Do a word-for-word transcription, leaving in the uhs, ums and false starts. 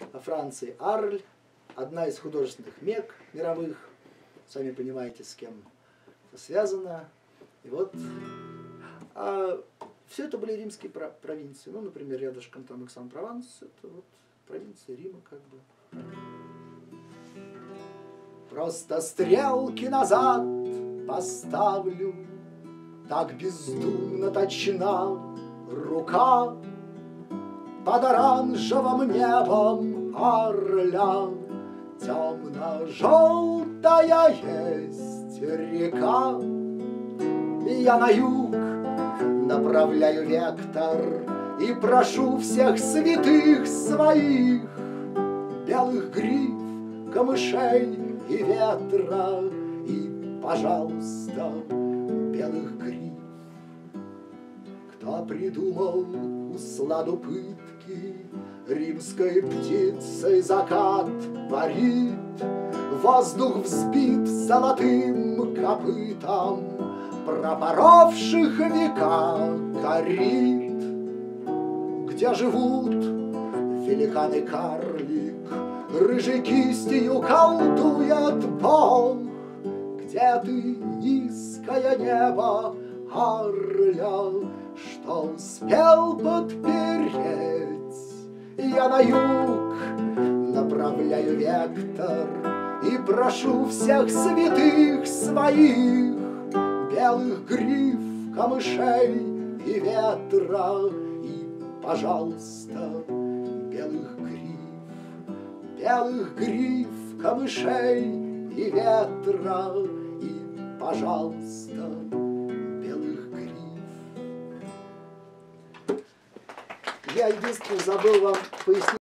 во Франции Арль, одна из художественных мек мировых, сами понимаете, с кем это связано. И вот, а все это были римские провинции. Ну, например, рядышком там Эксан-Прованс, это вот провинция Рима, как бы. Просто стрелки назад поставлю, так бездумно точна рука под оранжевым небом Арля. Темно-желтая есть река, и я на юг направляю вектор и прошу всех святых своих, белых гриф, камышей и ветра, и, пожалуйста, белых гриф. Кто придумал усладу пытки, римской птицей закат парит, воздух взбит золотым копытом пропоровших века корит. Где живут великан и карлик, рыжей кистью колдует Бог? Где ты, низкое небо Арля, что успел подпереть? Я на юг направляю вектор и прошу всех святых своих, белых гриф, камышей и ветра, и, пожалуйста, белых гриф, белых гриф, камышей и ветра, и, пожалуйста, белых гриф. Я единственное забыл вам пояснить.